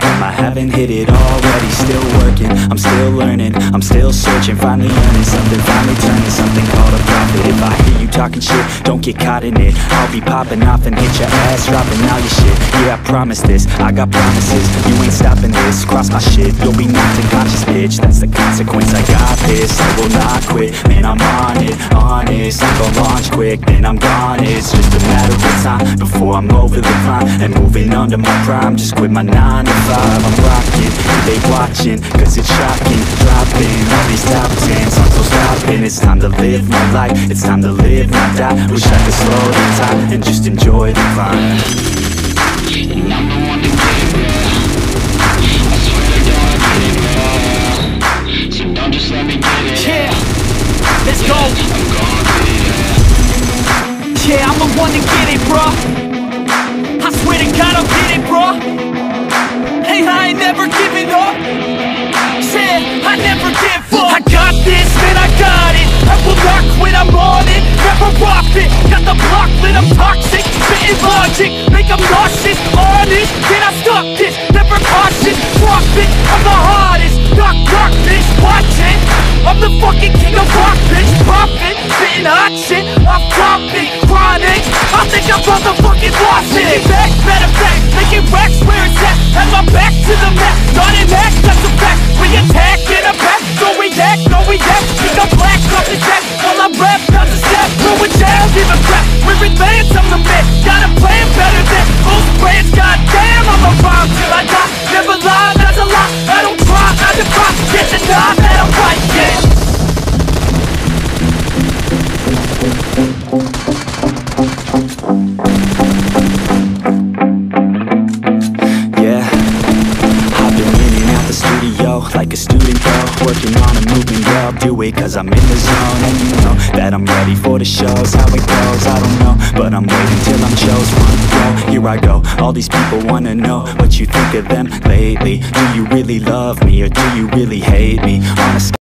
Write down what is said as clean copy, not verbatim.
I haven't hit it already. Still working, I'm still learning, I'm still searching, finally earning something, finally turning something called a profit. If I hear you talking shit, don't get caught in it. I'll be popping off and hit your ass, dropping all your shit. Yeah, I promise this, I got promises. You ain't stopping this, cross my shit, you'll be knocked unconscious, bitch. That's the consequence, I got this, I will not quit. Man, I'm on it, honest, I'm gon' launch quick, then I'm gone. It's just a matter of time before I'm over the climb and moving under my prime. Just quit my 9 to 5, I'm rocking, they watching, cause it's shocking. Dropping all these top 10s, I'm so stopping. It's time to live my life, it's time to live, not die. Wish I could slow the time and just enjoy the climb. And I'm the one to get it, I swear to God I get it, bro. So don't just let me get it. Yeah, let's go. I'm gonna be there. Yeah, I'm the one to get it, bro. I swear to God I'll get it, bro. Hey, I ain't never giving up. Yeah, I never give up. I got this, man, I got it. I will not quit, I'm on it. Never rock it. Got the block lit, I'm toxic. Spitting logic, make them nauseous. Honest, can I stop this? Never cautious, drop it. I'm the hardest. Knock, knock, bitch, watch it. I'm the fucking king of rock, bitch. Pop it, spitting hot shit. Off topic, chronic. I think I'm motherfucking lost it. Making back, better fact. Making racks where it's at. Have my back to the map. Not an act, that's a fact. We attack in a back. No react, no react. Think I'm black off the deck. While I rap, not the step. Ruin down, give a crap. We're advanced, I'm the man. Got a plan better than most brands. Goddamn, I'm a rhyme till I die. Never lie, that's a lie. I don't try, I defy. Get the nod that I'm right, yeah. Like a student though, working on a movement, yeah, I'll do it cause I'm in the zone. And you know that I'm ready for the shows. How it goes, I don't know, but I'm waiting till I'm chose. One go, here I go, all these people wanna know what you think of them lately. Do you really love me or do you really hate me? On a